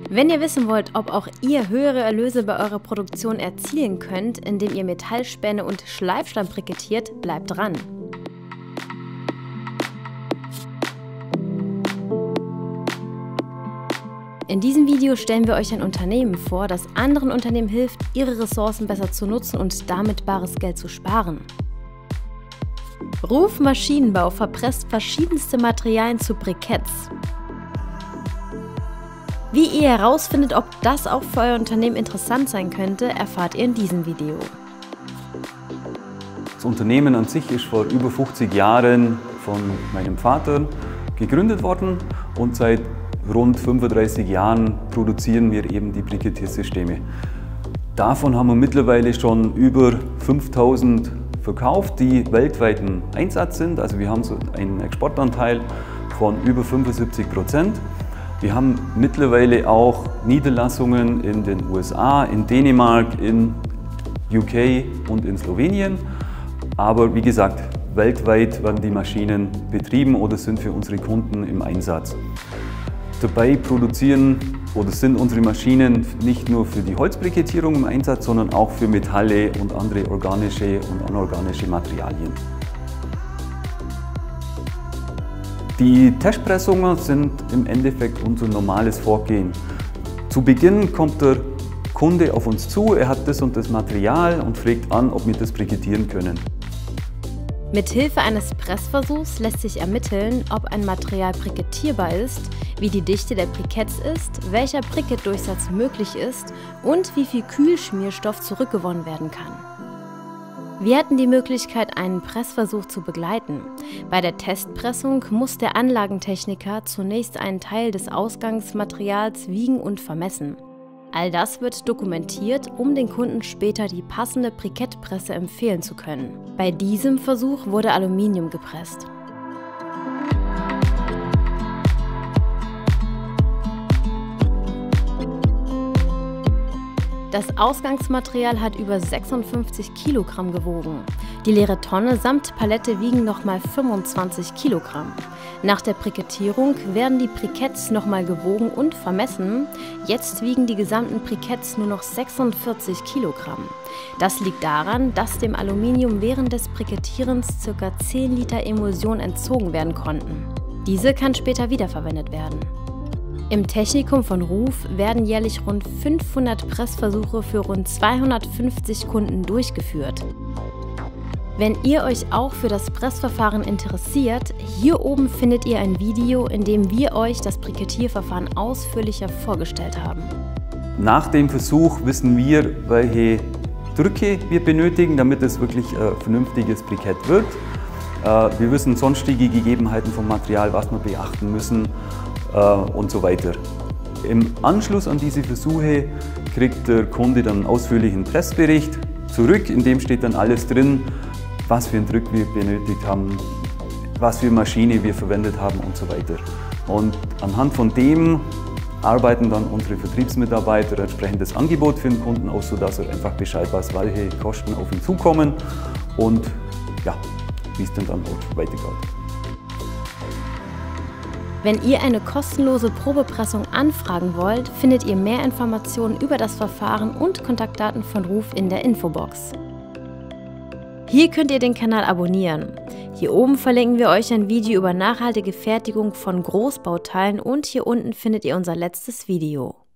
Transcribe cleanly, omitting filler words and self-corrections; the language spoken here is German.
Wenn ihr wissen wollt, ob auch ihr höhere Erlöse bei eurer Produktion erzielen könnt, indem ihr Metallspäne und Schleifstein brikettiert, bleibt dran. In diesem Video stellen wir euch ein Unternehmen vor, das anderen Unternehmen hilft, ihre Ressourcen besser zu nutzen und damit bares Geld zu sparen. Ruf Maschinenbau verpresst verschiedenste Materialien zu Briketts. Wie ihr herausfindet, ob das auch für euer Unternehmen interessant sein könnte, erfahrt ihr in diesem Video. Das Unternehmen an sich ist vor über 50 Jahren von meinem Vater gegründet worden und seit rund 35 Jahren produzieren wir eben die Brikettiersysteme. Davon haben wir mittlerweile schon über 5000 verkauft, die weltweiten Einsatz sind. Also wir haben so einen Exportanteil von über 75%. Wir haben mittlerweile auch Niederlassungen in den USA, in Dänemark, in UK und in Slowenien. Aber wie gesagt, weltweit werden die Maschinen betrieben oder sind für unsere Kunden im Einsatz. Dabei produzieren oder sind unsere Maschinen nicht nur für die Holzbrikettierung im Einsatz, sondern auch für Metalle und andere organische und anorganische Materialien. Die Testpressungen sind im Endeffekt unser normales Vorgehen. Zu Beginn kommt der Kunde auf uns zu, er hat das und das Material und fragt an, ob wir das brikettieren können. Mithilfe eines Pressversuchs lässt sich ermitteln, ob ein Material brikettierbar ist, wie die Dichte der Briketts ist, welcher Brikettdurchsatz möglich ist und wie viel Kühlschmierstoff zurückgewonnen werden kann. Wir hatten die Möglichkeit, einen Pressversuch zu begleiten. Bei der Testpressung muss der Anlagentechniker zunächst einen Teil des Ausgangsmaterials wiegen und vermessen. All das wird dokumentiert, um den Kunden später die passende Brikettpresse empfehlen zu können. Bei diesem Versuch wurde Aluminium gepresst. Das Ausgangsmaterial hat über 56 Kilogramm gewogen. Die leere Tonne samt Palette wiegen nochmal 25 Kilogramm. Nach der Brikettierung werden die Briketts nochmal gewogen und vermessen. Jetzt wiegen die gesamten Briketts nur noch 46 Kilogramm. Das liegt daran, dass dem Aluminium während des Brikettierens ca. 10 Liter Emulsion entzogen werden konnten. Diese kann später wiederverwendet werden. Im Technikum von Ruf werden jährlich rund 500 Pressversuche für rund 250 Kunden durchgeführt. Wenn ihr euch auch für das Pressverfahren interessiert, hier oben findet ihr ein Video, in dem wir euch das Brikettierverfahren ausführlicher vorgestellt haben. Nach dem Versuch wissen wir, welche Drücke wir benötigen, damit es wirklich ein vernünftiges Brikett wird. Wir wissen sonstige Gegebenheiten vom Material, was wir beachten müssen und so weiter. Im Anschluss an diese Versuche kriegt der Kunde dann einen ausführlichen Pressbericht zurück, in dem steht dann alles drin, was für einen Druck wir benötigt haben, was für Maschine wir verwendet haben und so weiter. Und anhand von dem arbeiten dann unsere Vertriebsmitarbeiter ein entsprechendes Angebot für den Kunden aus, sodass er einfach Bescheid weiß, welche Kosten auf ihn zukommen und ja, wie es dann auch weitergeht. Wenn ihr eine kostenlose Probepressung anfragen wollt, findet ihr mehr Informationen über das Verfahren und Kontaktdaten von Ruf in der Infobox. Hier könnt ihr den Kanal abonnieren. Hier oben verlinken wir euch ein Video über nachhaltige Fertigung von Großbauteilen und hier unten findet ihr unser letztes Video.